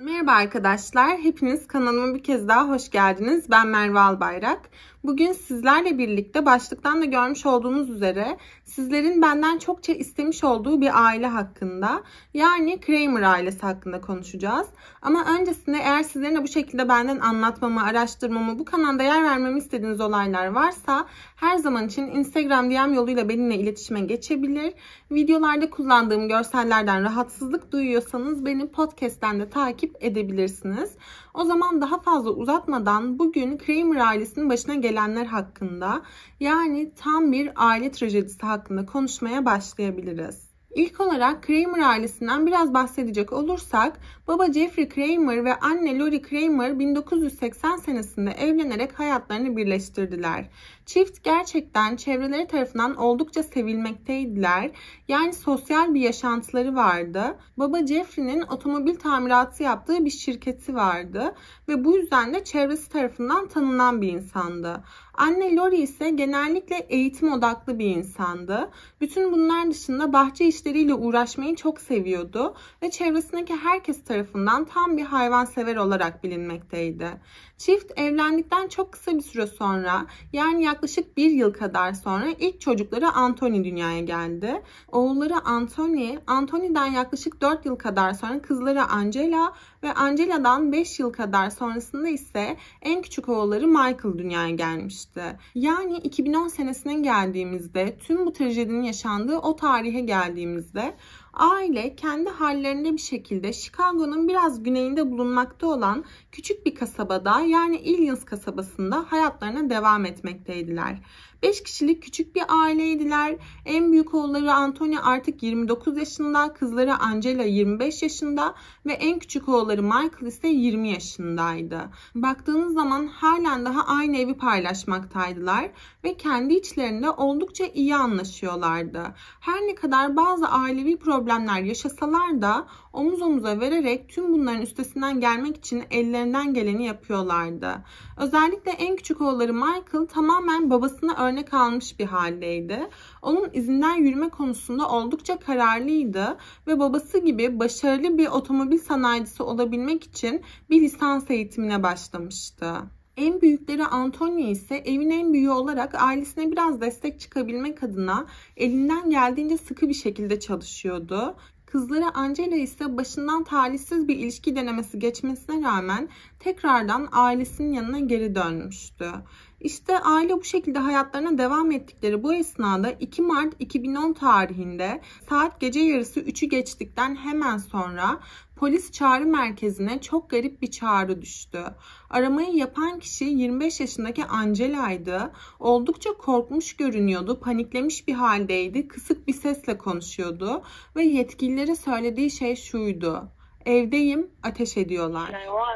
Merhaba arkadaşlar, hepiniz kanalıma bir kez daha hoş geldiniz. Ben Merve Albayrak. Bugün sizlerle birlikte başlıktan da görmüş olduğunuz üzere sizlerin benden çokça istemiş olduğu bir aile hakkında, yani Kramer ailesi hakkında konuşacağız. Ama öncesinde eğer sizlerin de bu şekilde benden anlatmamı, araştırmamı, bu kanalda yer vermemi istediğiniz olaylar varsa her zaman için Instagram DM yoluyla benimle iletişime geçebilir. Videolarda kullandığım görsellerden rahatsızlık duyuyorsanız beni podcast'ten de takip edebilirsiniz. O zaman daha fazla uzatmadan bugün Kramer ailesinin başına gelenler hakkında, yani tam bir aile trajedisi hakkında konuşmaya başlayabiliriz. İlk olarak Kramer ailesinden biraz bahsedecek olursak, baba Jeffrey Kramer ve anne Lori Kramer 1980 senesinde evlenerek hayatlarını birleştirdiler. Çift gerçekten çevreleri tarafından oldukça sevilmekteydiler. Yani sosyal bir yaşantıları vardı. Baba Jeffrey'nin otomobil tamiratı yaptığı bir şirketi vardı ve bu yüzden de çevresi tarafından tanınan bir insandı. Anne Lori ise genellikle eğitim odaklı bir insandı. Bütün bunlar dışında bahçe işleriyle uğraşmayı çok seviyordu ve çevresindeki herkes tarafından tam bir hayvansever olarak bilinmekteydi. Çift evlendikten çok kısa bir süre sonra, yani yaklaşık 1 yıl kadar sonra ilk çocukları Anthony dünyaya geldi. Oğulları Anthony'den yaklaşık 4 yıl kadar sonra kızları Angela ve Angela'dan 5 yıl kadar sonrasında ise en küçük oğulları Michael dünyaya gelmişti. Yani 2010 senesine geldiğimizde, tüm bu trajedinin yaşandığı o tarihe geldiğimizde aile kendi hallerinde bir şekilde Chicago'nun biraz güneyinde bulunmakta olan küçük bir kasabada, yani Illinois kasabasında hayatlarına devam etmekteydiler. 5 kişilik küçük bir aileydiler. En büyük oğulları Anthony artık 29 yaşında, kızları Angela 25 yaşında ve en küçük oğulları Michael ise 20 yaşındaydı. Baktığınız zaman halen daha aynı evi paylaşmaktaydılar ve kendi içlerinde oldukça iyi anlaşıyorlardı. Her ne kadar bazı ailevi problemler yaşasalar da omuz omuza vererek tüm bunların üstesinden gelmek için ellerinden geleni yapıyorlardı. Özellikle en küçük oğulları Michael tamamen babasına örnek almış bir haldeydi. Onun izinden yürüme konusunda oldukça kararlıydı ve babası gibi başarılı bir otomobil sanayicisi olabilmek için bir lisans eğitimine başlamıştı. En büyükleri Anthony ise evin en büyüğü olarak ailesine biraz destek çıkabilmek adına elinden geldiğince sıkı bir şekilde çalışıyordu. Kızları Angela ise başından talihsiz bir ilişki denemesi geçmesine rağmen tekrardan ailesinin yanına geri dönmüştü. İşte aile bu şekilde hayatlarına devam ettikleri bu esnada 2 Mart 2010 tarihinde saat gece yarısı 3'ü geçtikten hemen sonra polis çağrı merkezine çok garip bir çağrı düştü. Aramayı yapan kişi 25 yaşındaki Angela'ydı. Oldukça korkmuş görünüyordu, paniklemiş bir haldeydi, kısık bir sesle konuşuyordu ve yetkililere söylediği şey şuydu: "Evdeyim, ateş ediyorlar."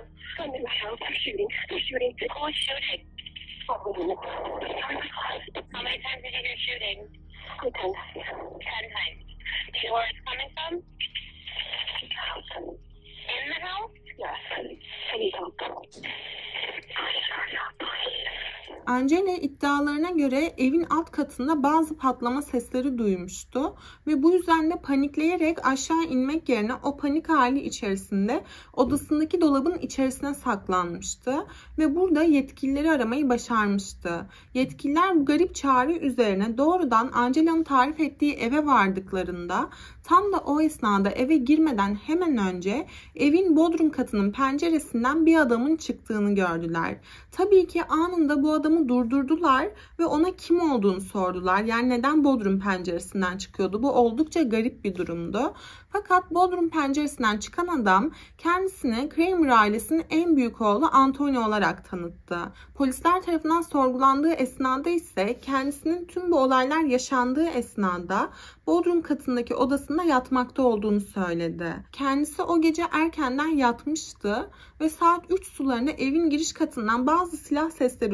In the house? Yes. I need help. Angela iddialarına göre evin alt katında bazı patlama sesleri duymuştu ve bu yüzden de panikleyerek aşağı inmek yerine o panik hali içerisinde odasındaki dolabın içerisine saklanmıştı ve burada yetkilileri aramayı başarmıştı. Yetkililer bu garip çağrı üzerine doğrudan Angela'nın tarif ettiği eve vardıklarında tam da o esnada eve girmeden hemen önce evin bodrum katının penceresinden bir adamın çıktığını gördüler. Tabii ki anında bu adamı durdurdular ve ona kim olduğunu sordular. Yani neden bodrum penceresinden çıkıyordu? Bu oldukça garip bir durumdu. Fakat bodrum penceresinden çıkan adam kendisini Kramer ailesinin en büyük oğlu Anthony olarak tanıttı. Polisler tarafından sorgulandığı esnada ise kendisinin tüm bu olaylar yaşandığı esnada bodrum katındaki odasında yatmakta olduğunu söyledi. Kendisi o gece erkenden yatmıştı ve saat 3 sularında evin giriş katından bazı silah sesleri duyduktan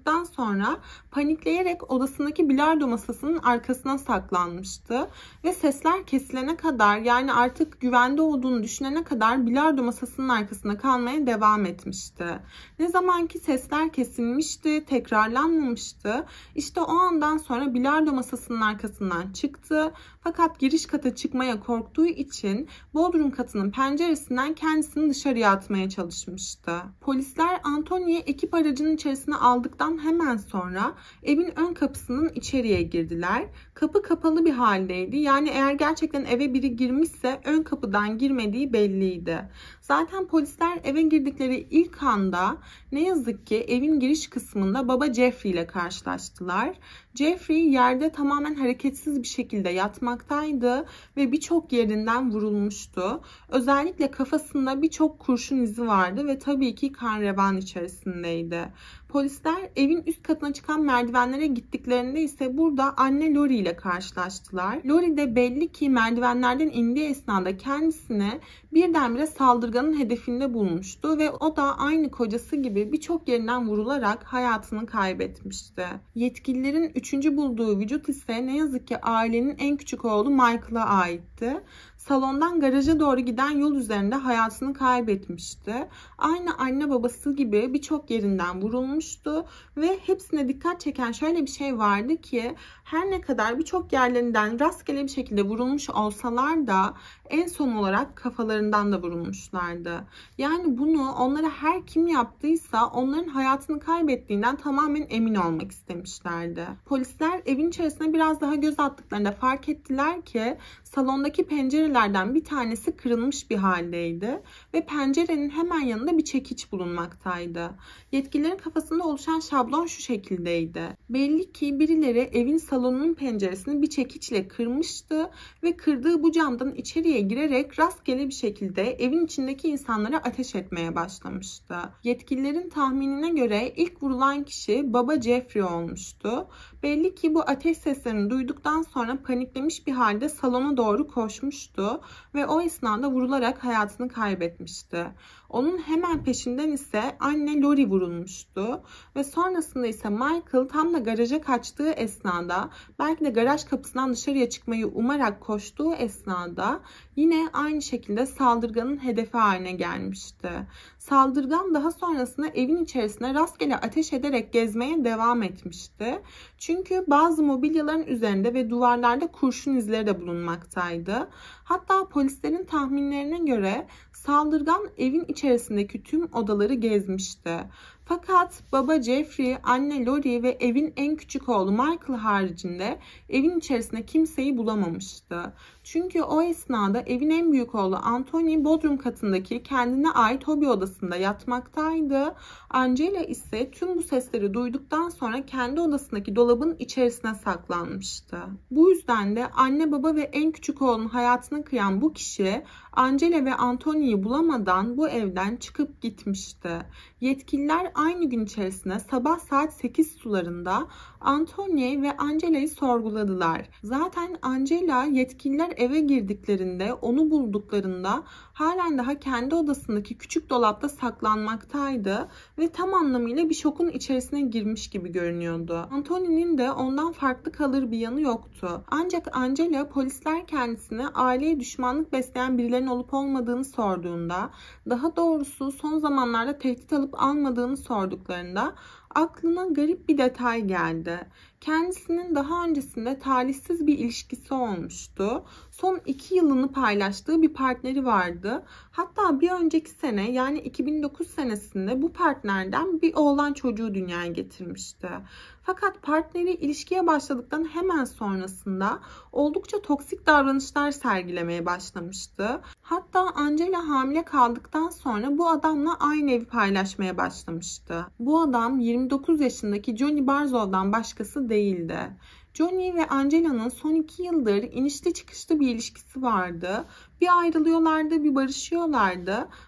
duyduktan sonra panikleyerek odasındaki bilardo masasının arkasına saklanmıştı ve sesler kesilene kadar, yani artık güvende olduğunu düşünene kadar bilardo masasının arkasında kalmaya devam etmişti. Ne zamanki sesler kesilmişti, tekrarlanmamıştı, işte o andan sonra bilardo masasının arkasından çıktı. Fakat giriş kata çıkmaya korktuğu için bodrum katının penceresinden kendisini dışarıya atmaya çalışmıştı. Polisler Anthony'yi ekip aracının içerisine aldıktan hemen sonra evin ön kapısının içeriye girdiler. Kapı kapalı bir haldeydi. Yani eğer gerçekten eve biri girmişse ön kapıdan girmediği belliydi. Zaten polisler eve girdikleri ilk anda ne yazık ki evin giriş kısmında baba Jeffrey ile karşılaştılar. Jeffrey yerde tamamen hareketsiz bir şekilde yatmaktaydı ve birçok yerinden vurulmuştu. Özellikle kafasında birçok kurşun izi vardı ve tabii ki kan revan içerisindeydi. Polisler evin üst katına çıkan merdivenlere gittiklerinde ise burada anne Lori ile karşılaştılar. Lori de belli ki merdivenlerden indiği esnada kendisini birdenbire saldırganın hedefinde bulmuştu ve o da aynı kocası gibi birçok yerinden vurularak hayatını kaybetmişti. Yetkililerin üçüncü bulduğu vücut ise ne yazık ki ailenin en küçük oğlu Michael'a aitti. Salondan garaja doğru giden yol üzerinde hayatını kaybetmişti. Aynı anne babası gibi birçok yerinden vurulmuştu ve hepsine dikkat çeken şöyle bir şey vardı ki her ne kadar birçok yerlerinden rastgele bir şekilde vurulmuş olsalar da en son olarak kafalarından da vurulmuşlardı. Yani bunu onlara her kim yaptıysa onların hayatını kaybettiğinden tamamen emin olmak istemişlerdi. Polisler evin içerisine biraz daha göz attıklarında fark ettiler ki salondaki pencerelerden bir tanesi kırılmış bir haldeydi ve pencerenin hemen yanında bir çekiç bulunmaktaydı. Yetkililerin kafasında oluşan şablon şu şekildeydi. Belli ki birileri evin salonunun penceresini bir çekiçle kırmıştı ve kırdığı bu camdan içeriye girerek rastgele bir şekilde evin içindeki insanlara ateş etmeye başlamıştı. Yetkililerin tahminine göre ilk vurulan kişi baba Jeffrey olmuştu. Belli ki bu ateş seslerini duyduktan sonra paniklemiş bir halde salona doğru koşmuştu ve o esnada vurularak hayatını kaybetmişti. Onun hemen peşinden ise anne Lori vurulmuştu ve sonrasında ise Michael tam da garaja kaçtığı esnada, belki de garaj kapısından dışarıya çıkmayı umarak koştuğu esnada yine aynı şekilde saldırganın hedefi haline gelmişti. Saldırgan daha sonrasında evin içerisine rastgele ateş ederek gezmeye devam etmişti. Çünkü bazı mobilyaların üzerinde ve duvarlarda kurşun izleri de bulunmaktaydı. Hatta polislerin tahminlerine göre saldırgan evin içerisindeki tüm odaları gezmişti. Fakat baba Jeffrey, anne Lori ve evin en küçük oğlu Michael haricinde evin içerisinde kimseyi bulamamıştı. Çünkü o esnada evin en büyük oğlu Anthony bodrum katındaki kendine ait hobi odasında yatmaktaydı. Angela ise tüm bu sesleri duyduktan sonra kendi odasındaki dolabın içerisine saklanmıştı. Bu yüzden de anne baba ve en küçük oğlunun hayatını kıyan bu kişi Angela ve Anthony'yi bulamadan bu evden çıkıp gitmişti. Yetkililer aynı gün içerisinde sabah saat 8 sularında Anthony ve Angela'yı sorguladılar. Zaten Angela yetkililer eve girdiklerinde, onu bulduklarında halen daha kendi odasındaki küçük dolapta saklanmaktaydı ve tam anlamıyla bir şokun içerisine girmiş gibi görünüyordu. Anthony'nin de ondan farklı kalır bir yanı yoktu. Ancak Angela polisler kendisine aileye düşmanlık besleyen birilerinin olup olmadığını sorduğunda, daha doğrusu son zamanlarda tehdit alıp almadığını sorduklarında aklına garip bir detay geldi. Kendisinin daha öncesinde talihsiz bir ilişkisi olmuştu. Son 2 yılını paylaştığı bir partneri vardı. Hatta bir önceki sene, yani 2009 senesinde bu partnerden bir oğlan çocuğu dünyaya getirmişti. Fakat partneri ilişkiye başladıktan hemen sonrasında oldukça toksik davranışlar sergilemeye başlamıştı. Hatta Angela hamile kaldıktan sonra bu adamla aynı evi paylaşmaya başlamıştı. Bu adam 29 yaşındaki Johnny Barzow'dan başkası değildi. Johnny ve Angela'nın son 2 yıldır inişli çıkışlı bir ilişkisi vardı. Bir ayrılıyorlardı, bir barışıyorlardı.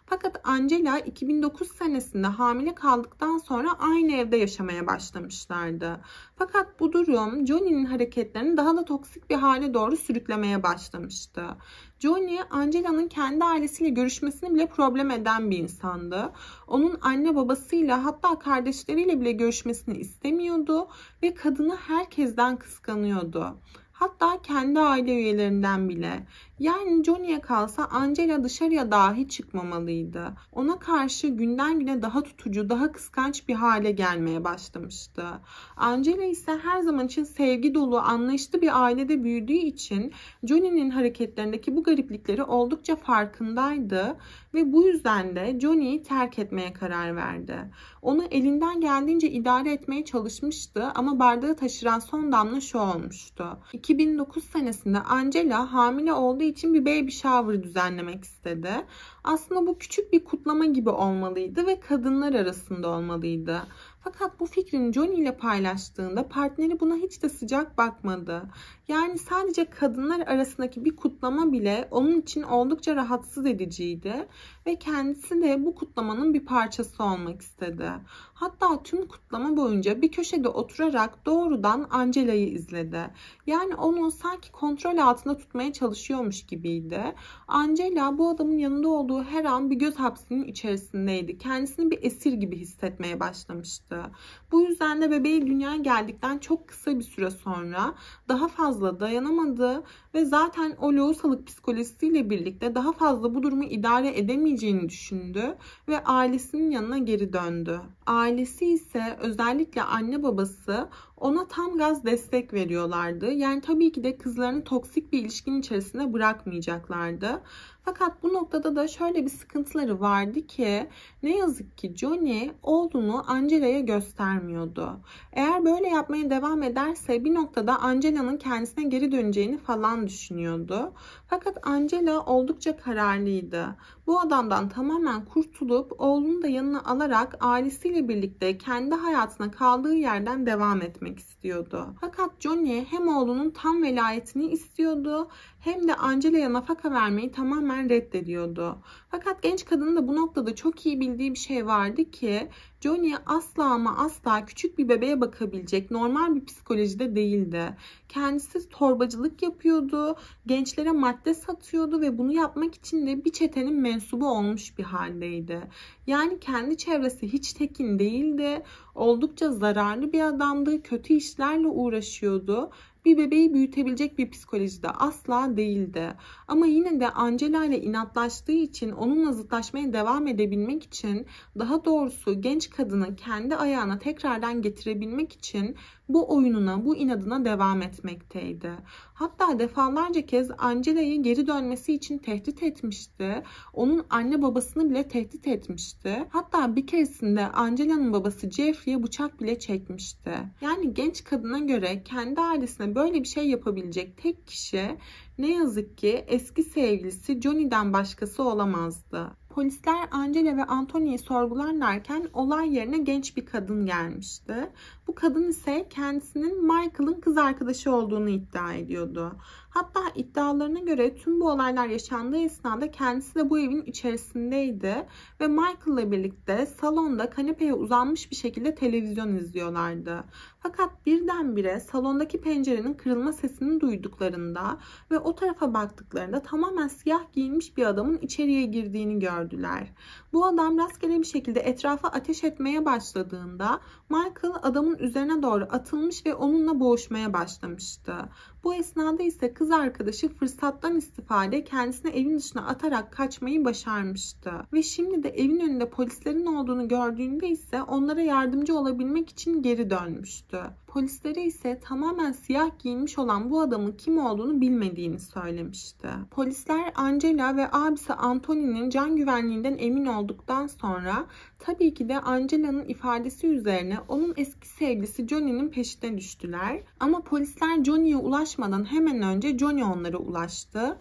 Fakat Angela 2009 senesinde hamile kaldıktan sonra aynı evde yaşamaya başlamışlardı. Fakat bu durum Johnny'nin hareketlerini daha da toksik bir hale doğru sürüklemeye başlamıştı. Johnny, Angela'nın kendi ailesiyle görüşmesini bile problem eden bir insandı. Onun anne babasıyla, hatta kardeşleriyle bile görüşmesini istemiyordu ve kadını herkesten kıskanıyordu. Hatta kendi aile üyelerinden bile. Yani Johnny'ye kalsa Angela dışarıya dahi çıkmamalıydı. Ona karşı günden güne daha tutucu, daha kıskanç bir hale gelmeye başlamıştı. Angela ise her zaman için sevgi dolu, anlayışlı bir ailede büyüdüğü için Johnny'nin hareketlerindeki bu gariplikleri oldukça farkındaydı ve bu yüzden de Johnny'yi terk etmeye karar verdi. Onu elinden geldiğince idare etmeye çalışmıştı ama bardağı taşıran son damla şu olmuştu. 2009 senesinde Angela hamile olduğu için bir baby shower düzenlemek istedi. Aslında bu küçük bir kutlama gibi olmalıydı ve kadınlar arasında olmalıydı. Fakat bu fikrini Johnny ile paylaştığında partneri buna hiç de sıcak bakmadı. Yani sadece kadınlar arasındaki bir kutlama bile onun için oldukça rahatsız ediciydi ve kendisi de bu kutlamanın bir parçası olmak istedi. Hatta tüm kutlama boyunca bir köşede oturarak doğrudan Angela'yı izledi. Yani onu sanki kontrol altında tutmaya çalışıyormuş gibiydi. Angela bu adamın yanında olduğu her an bir göz hapsinin içerisindeydi. Kendisini bir esir gibi hissetmeye başlamıştı. Bu yüzden de bebeği dünyaya geldikten çok kısa bir süre sonra daha fazla dayanamadı ve zaten o lohusalık psikolojisiyle birlikte daha fazla bu durumu idare edemeyeceğini düşündü ve ailesinin yanına geri döndü. Ailesi ise, özellikle anne babası, ona tam gaz destek veriyorlardı. Yani tabii ki de kızlarını toksik bir ilişkinin içerisinde bırakmayacaklardı. Fakat bu noktada da şöyle bir sıkıntıları vardı ki ne yazık ki Johnny oğlunu Angela'ya göstermiyordu. Eğer böyle yapmaya devam ederse bir noktada Angela'nın kendisine geri döneceğini falan düşünüyordu. Fakat Angela oldukça kararlıydı. Bu adamdan tamamen kurtulup oğlunu da yanına alarak ailesiyle birlikte kendi hayatına kaldığı yerden devam etmek istiyordu. Fakat Johnny hem oğlunun tam velayetini istiyordu hem de Angela'ya nafaka vermeyi tamamen reddediyordu. Fakat genç kadının da bu noktada çok iyi bildiği bir şey vardı ki Johnny asla ama asla küçük bir bebeğe bakabilecek normal bir psikolojide değildi. Kendisi torbacılık yapıyordu, gençlere madde satıyordu ve bunu yapmak için de bir çetenin mensubu olmuş bir haldeydi. Yani kendi çevresi hiç tekin değildi, oldukça zararlı bir adamdı, kötü işlerle uğraşıyordu. Bir bebeği büyütebilecek bir psikolojide asla değildi. Ama yine de Angela ile inatlaştığı için, onunla zıtlaşmaya devam edebilmek için, daha doğrusu genç kadını kendi ayağına tekrardan getirebilmek için bu oyununa, bu inadına devam etmekteydi. Hatta defalarca kez Angela'yı geri dönmesi için tehdit etmişti. Onun anne babasını bile tehdit etmişti. Hatta bir keresinde Angela'nın babası Jeffrey'e bıçak bile çekmişti. Yani genç kadına göre kendi ailesine böyle bir şey yapabilecek tek kişi ne yazık ki eski sevgilisi Johnny'den başkası olamazdı. Polisler Angela ve Anthony'yi sorgularlarken olay yerine genç bir kadın gelmişti. Bu kadın ise kendisinin Michael'ın kız arkadaşı olduğunu iddia ediyordu. Hatta iddialarına göre tüm bu olaylar yaşandığı esnada kendisi de bu evin içerisindeydi ve Michael'la birlikte salonda kanepeye uzanmış bir şekilde televizyon izliyorlardı. Fakat birdenbire salondaki pencerenin kırılma sesini duyduklarında ve o tarafa baktıklarında tamamen siyah giyinmiş bir adamın içeriye girdiğini gördüler. Bu adam rastgele bir şekilde etrafa ateş etmeye başladığında Michael adamın üzerine doğru atılmış ve onunla boğuşmaya başlamıştı. Bu esnada ise kız arkadaşı fırsattan istifade kendisini evin dışına atarak kaçmayı başarmıştı. Ve şimdi de evin önünde polislerin olduğunu gördüğünde ise onlara yardımcı olabilmek için geri dönmüştü. Polislere ise tamamen siyah giyinmiş olan bu adamın kim olduğunu bilmediğini söylemişti. Polisler Angela ve abisi Anthony'nin can güvenliğinden emin olduktan sonra tabii ki de Angela'nın ifadesi üzerine onun eski sevgilisi Johnny'nin peşine düştüler. Ama polisler Johnny'ye ulaşmadan hemen önce Johnny onlara ulaştı.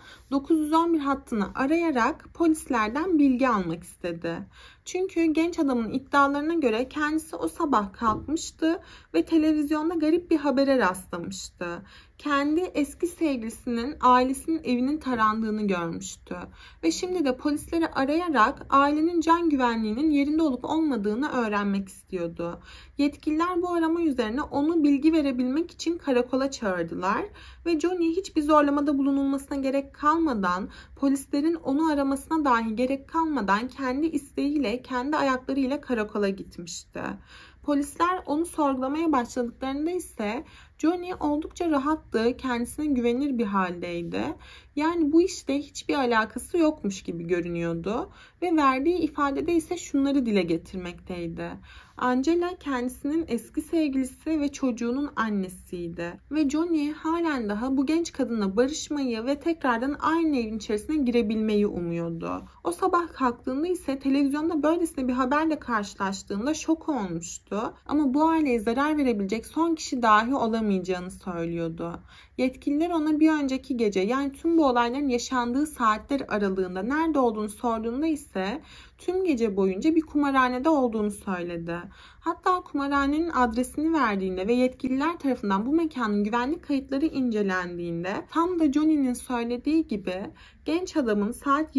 911 hattını arayarak polislerden bilgi almak istedi. Çünkü genç adamın iddialarına göre kendisi o sabah kalkmıştı ve televizyonda televizyonda garip bir habere rastlamıştı. Kendi eski sevgilisinin ailesinin evinin tarandığını görmüştü. Ve şimdi de polisleri arayarak ailenin can güvenliğinin yerinde olup olmadığını öğrenmek istiyordu. Yetkililer bu arama üzerine onu bilgi verebilmek için karakola çağırdılar ve Johnny hiçbir zorlamada bulunulmasına gerek kalmadan, polislerin onu aramasına dahi gerek kalmadan kendi isteğiyle, kendi ayaklarıyla karakola gitmişti. Polisler onu sorgulamaya başladıklarında ise Johnny oldukça rahattı, kendisine güvenir bir haldeydi. Yani bu işte hiçbir alakası yokmuş gibi görünüyordu ve verdiği ifadede ise şunları dile getirmekteydi. Angela kendisinin eski sevgilisi ve çocuğunun annesiydi. Ve Johnny halen daha bu genç kadınla barışmayı ve tekrardan aynı evin içerisine girebilmeyi umuyordu. O sabah kalktığında ise televizyonda böylesine bir haberle karşılaştığında şok olmuştu. Ama bu aileye zarar verebilecek son kişi dahi olamayacağını söylüyordu. Yetkililer ona bir önceki gece, yani tüm bu olayların yaşandığı saatler aralığında nerede olduğunu sorduğunda ise tüm gece boyunca bir kumarhanede olduğunu söyledi. Hatta kumarhanenin adresini verdiğinde ve yetkililer tarafından bu mekanın güvenlik kayıtları incelendiğinde tam da Johnny'nin söylediği gibi genç adamın saat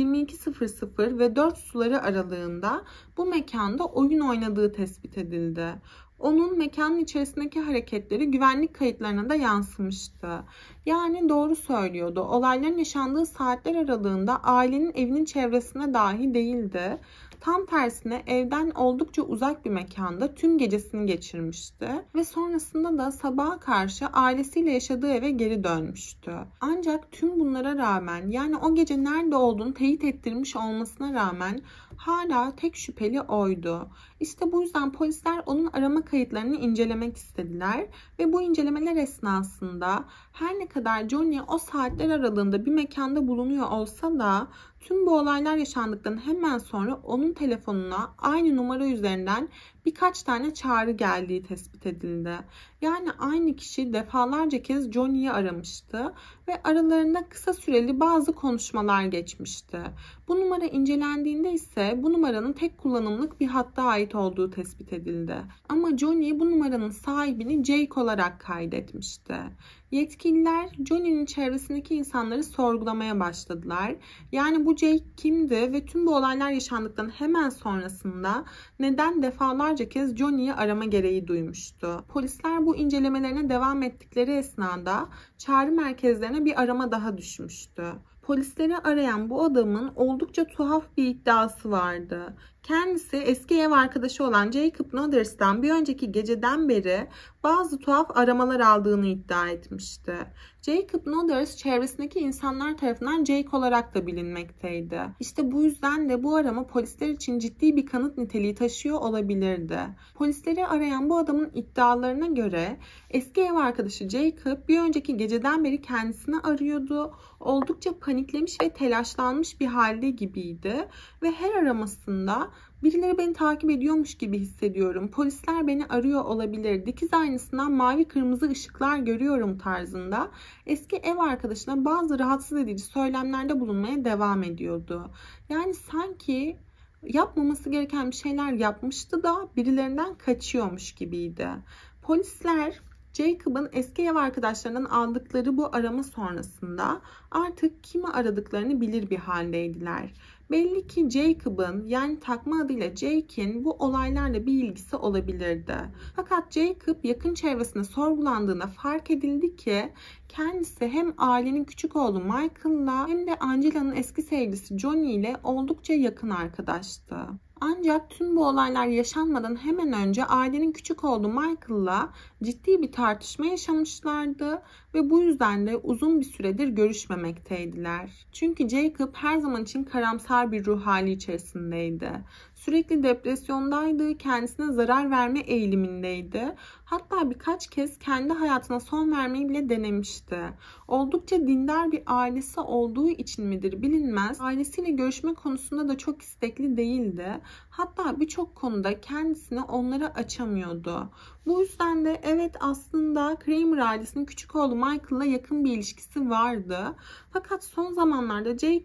22:00 ve 4 suları aralığında bu mekanda oyun oynadığı tespit edildi. Onun mekanın içerisindeki hareketleri güvenlik kayıtlarına da yansımıştı. Yani doğru söylüyordu. Olayların yaşandığı saatler aralığında ailenin evinin çevresine dahi değildi. Tam tersine evden oldukça uzak bir mekanda tüm gecesini geçirmişti ve sonrasında da sabaha karşı ailesiyle yaşadığı eve geri dönmüştü. Ancak tüm bunlara rağmen, yani o gece nerede olduğunu teyit ettirmiş olmasına rağmen hala tek şüpheli oydu. İşte bu yüzden polisler onun arama kayıtlarını incelemek istediler ve bu incelemeler esnasında her ne kadar Johnny o saatler aralığında bir mekanda bulunuyor olsa da tüm bu olaylar yaşandıktan hemen sonra onun telefonuna aynı numara üzerinden birkaç tane çağrı geldiği tespit edildi. Yani aynı kişi defalarca kez Johnny'yi aramıştı ve aralarında kısa süreli bazı konuşmalar geçmişti. Bu numara incelendiğinde ise bu numaranın tek kullanımlık bir hatta ait olduğu tespit edildi. Ama Johnny bu numaranın sahibini Jake olarak kaydetmişti. Yetkililer Johnny'nin çevresindeki insanları sorgulamaya başladılar. Yani bu Jake kimdi ve tüm bu olaylar yaşandıktan hemen sonrasında neden defalarca kez Johnny'yi arama gereği duymuştu? Polisler bu incelemelerine devam ettikleri esnada çağrı merkezlerine bir arama daha düşmüştü. Polisleri arayan bu adamın oldukça tuhaf bir iddiası vardı. Kendisi eski ev arkadaşı olan Jacob Noders'tan bir önceki geceden beri bazı tuhaf aramalar aldığını iddia etmişti. Jacob Noders çevresindeki insanlar tarafından Jake olarak da bilinmekteydi. İşte bu yüzden de bu arama polisler için ciddi bir kanıt niteliği taşıyor olabilirdi. Polisleri arayan bu adamın iddialarına göre eski ev arkadaşı Jacob bir önceki geceden beri kendisini arıyordu. Oldukça paniklemiş ve telaşlanmış bir halde gibiydi ve her aramasında birileri beni takip ediyormuş gibi hissediyorum. Polisler beni arıyor olabilir. Dikiz aynasından mavi kırmızı ışıklar görüyorum tarzında eski ev arkadaşına bazı rahatsız edici söylemlerde bulunmaya devam ediyordu. Yani sanki yapmaması gereken bir şeyler yapmıştı da birilerinden kaçıyormuş gibiydi. Polisler Jacob'ın eski ev arkadaşlarından aldıkları bu arama sonrasında artık kimi aradıklarını bilir bir haldeydiler. Belli ki Jacob'ın, yani takma adıyla Jake'in bu olaylarla bir ilgisi olabilirdi. Fakat Jacob yakın çevresinde sorgulandığında fark edildi ki kendisi hem ailenin küçük oğlu Michael'la hem de Angela'nın eski sevgilisi Johnny ile oldukça yakın arkadaştı. Ancak tüm bu olaylar yaşanmadan hemen önce ailenin küçük oğlu Michael'la ciddi bir tartışma yaşamışlardı ve bu yüzden de uzun bir süredir görüşmemekteydiler. Çünkü Jacob her zaman için karamsar bir ruh hali içerisindeydi. Sürekli depresyondaydı, kendisine zarar verme eğilimindeydi. Hatta birkaç kez kendi hayatına son vermeyi bile denemişti. Oldukça dindar bir ailesi olduğu için midir bilinmez, ailesiyle görüşme konusunda da çok istekli değildi. Hatta birçok konuda kendisini onlara açamıyordu. Bu yüzden de evet, aslında Kramer ailesinin küçük oğlu Michael'la yakın bir ilişkisi vardı. Fakat son zamanlarda Jacob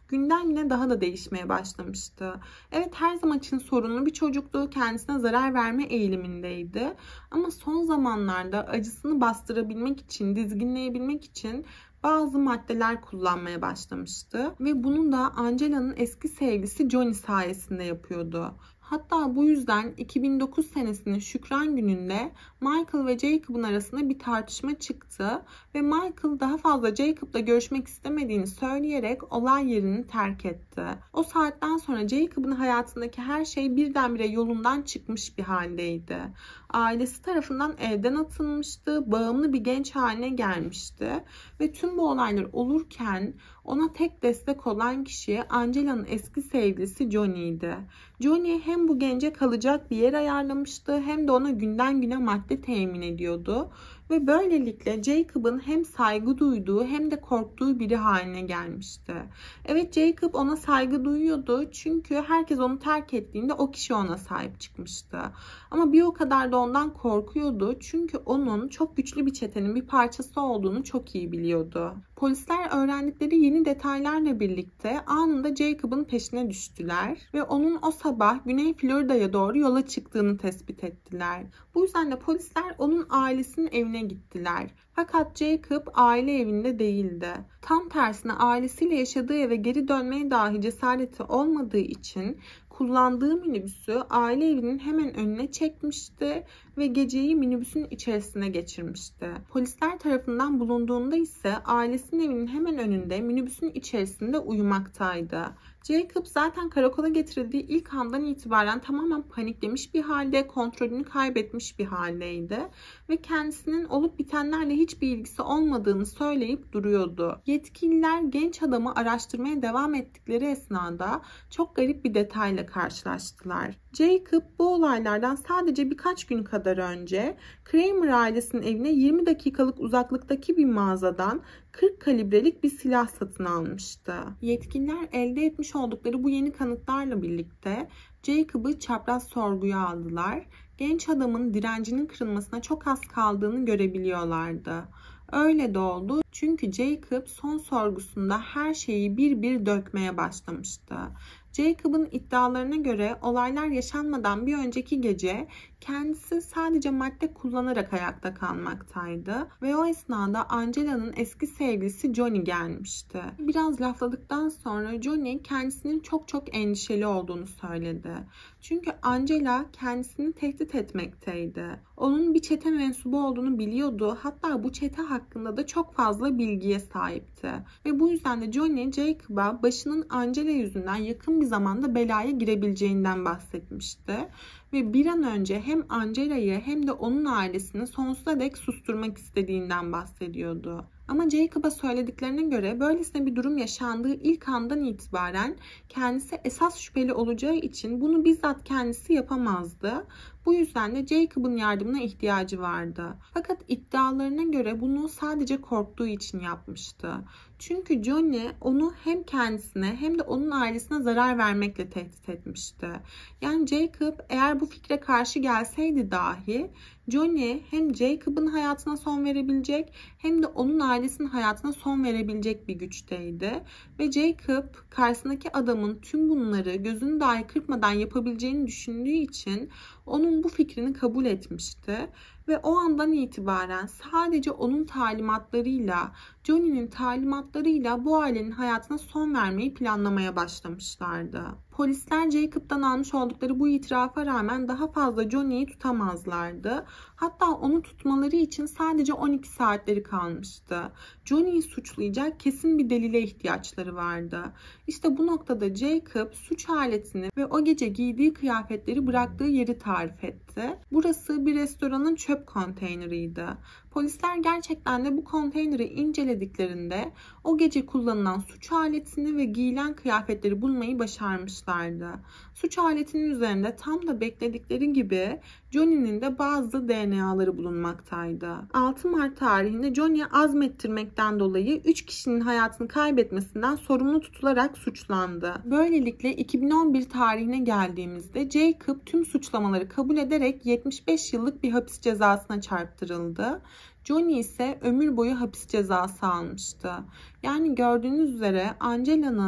günden güne daha da değişmeye başlamıştı. Evet, her zaman için sorunlu bir çocuktu, kendisine zarar verme eğilimindeydi. Ama son zamanlarda acısını bastırabilmek için, dizginleyebilmek için bazı maddeler kullanmaya başlamıştı. Ve bunu da Angela'nın eski sevgilisi Johnny sayesinde yapıyordu. Hatta bu yüzden 2009 senesinin Şükran gününde Michael ve Jacob'un arasında bir tartışma çıktı ve Michael daha fazla Jacob'la görüşmek istemediğini söyleyerek olay yerini terk etti. O saatten sonra Jacob'un hayatındaki her şey birdenbire yolundan çıkmış bir haldeydi. Ailesi tarafından evden atılmıştı, bağımlı bir genç haline gelmişti ve tüm bu olaylar olurken ona tek destek olan kişi Angela'nın eski sevgilisi Johnny'ydi. Johnny hem bu gence kalacak bir yer ayarlamıştı hem de ona günden güne madde temin ediyordu. Ve böylelikle Jacob'ın hem saygı duyduğu hem de korktuğu biri haline gelmişti. Evet, Jacob ona saygı duyuyordu çünkü herkes onu terk ettiğinde o kişi ona sahip çıkmıştı. Ama bir o kadar da ondan korkuyordu çünkü onun çok güçlü bir çetenin bir parçası olduğunu çok iyi biliyordu. Polisler öğrendikleri yeni detaylarla birlikte anında Jacob'ın peşine düştüler ve onun o sabah Güney Florida'ya doğru yola çıktığını tespit ettiler. Bu yüzden de polisler onun ailesinin evine gittiler. Fakat Jacob aile evinde değildi. Tam tersine ailesiyle yaşadığı eve geri dönmeye dahi cesareti olmadığı için kullandığı minibüsü aile evinin hemen önüne çekmişti ve geceyi minibüsün içerisine geçirmişti. Polisler tarafından bulunduğunda ise ailesinin evinin hemen önünde minibüsün içerisinde uyumaktaydı. Jacob zaten karakola getirildiği ilk andan itibaren tamamen paniklemiş bir halde, kontrolünü kaybetmiş bir haldeydi ve kendisinin olup bitenlerle hiçbir ilgisi olmadığını söyleyip duruyordu. Yetkililer genç adamı araştırmaya devam ettikleri esnada çok garip bir detayla karşılaştılar. Jacob bu olaylardan sadece birkaç gün kadar önce Kramer ailesinin evine 20 dakikalık uzaklıktaki bir mağazadan 40 kalibrelik bir silah satın almıştı. Yetkililer elde etmiş oldukları bu yeni kanıtlarla birlikte Jacob'ı çapraz sorguya aldılar. Genç adamın direncinin kırılmasına çok az kaldığını görebiliyorlardı. Öyle de oldu çünkü Jacob son sorgusunda her şeyi bir bir dökmeye başlamıştı. Jacob'ın iddialarına göre olaylar yaşanmadan bir önceki gece kendisi sadece madde kullanarak ayakta kalmaktaydı ve o esnada Angela'nın eski sevgilisi Johnny gelmişti. Biraz lafladıktan sonra Johnny kendisinin çok endişeli olduğunu söyledi. Çünkü Angela kendisini tehdit etmekteydi. Onun bir çete mensubu olduğunu biliyordu. Hatta bu çete hakkında da çok fazla bilgiye sahipti. Ve bu yüzden de Johnny Jacob'a başının Angela yüzünden yakın bir zamanda belaya girebileceğinden bahsetmişti. Ve bir an önce hem Angela'yı hem de onun ailesini sonsuza dek susturmak istediğinden bahsediyordu. Ama Jacob'a söylediklerine göre böylesine bir durum yaşandığı ilk andan itibaren kendisi esas şüpheli olacağı için bunu bizzat kendisi yapamazdı. Bu yüzden de Jacob'un yardımına ihtiyacı vardı. Fakat iddialarına göre bunu sadece korktuğu için yapmıştı. Çünkü Johnny onu hem kendisine hem de onun ailesine zarar vermekle tehdit etmişti. Yani Jacob eğer bu fikre karşı gelseydi dahi Johnny hem Jacob'ın hayatına son verebilecek hem de onun ailesinin hayatına son verebilecek bir güçteydi. Ve Jacob karşısındaki adamın tüm bunları gözünü dahi kırpmadan yapabileceğini düşündüğü için onun bu fikrini kabul etmişti. Ve o andan itibaren sadece onun talimatlarıyla, Johnny'nin talimatlarıyla bu ailenin hayatına son vermeyi planlamaya başlamışlardı. Polisler Jacob'dan almış oldukları bu itirafa rağmen daha fazla Johnny'yi tutamazlardı. Hatta onu tutmaları için sadece 12 saatleri kalmıştı. Johnny'yi suçlayacak kesin bir delile ihtiyaçları vardı. İşte bu noktada Jacob suç aletini ve o gece giydiği kıyafetleri bıraktığı yeri tarif etti. Burası bir restoranın çöp konteyneriydi. Polisler gerçekten de bu konteyneri incelediklerinde o gece kullanılan suç aletini ve giyilen kıyafetleri bulmayı başarmışlardı. Suç aletinin üzerinde tam da bekledikleri gibi Johnny'nin de bazı DNA'ları bulunmaktaydı. 6 Mart tarihinde Johnny'yi azmettirmekten dolayı 3 kişinin hayatını kaybetmesinden sorumlu tutularak suçlandı. Böylelikle 2011 tarihine geldiğimizde Jacob tüm suçlamaları kabul ederek 75 yıllık bir hapis cezasına çarptırıldı. Johnny ise ömür boyu hapis cezası almıştı. Yani gördüğünüz üzere Angela'nın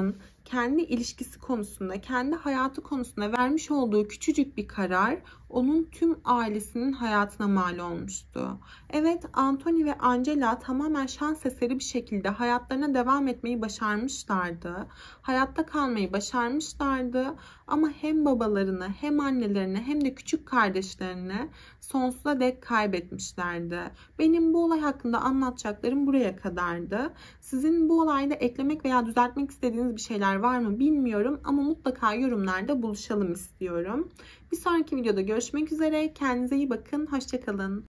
kendi ilişkisi konusunda, kendi hayatı konusunda vermiş olduğu küçücük bir karar onun tüm ailesinin hayatına mal olmuştu. Evet, Anthony ve Angela tamamen şans eseri bir şekilde hayatlarına devam etmeyi başarmışlardı. Hayatta kalmayı başarmışlardı ama hem babalarını hem annelerini hem de küçük kardeşlerini sonsuza dek kaybetmişlerdi. Benim bu olay hakkında anlatacaklarım buraya kadardı. Sizin bu olayda eklemek veya düzeltmek istediğiniz bir şeyler var mı bilmiyorum ama mutlaka yorumlarda buluşalım istiyorum. Bir sonraki videoda görüşmek üzere. Kendinize iyi bakın. Hoşça kalın.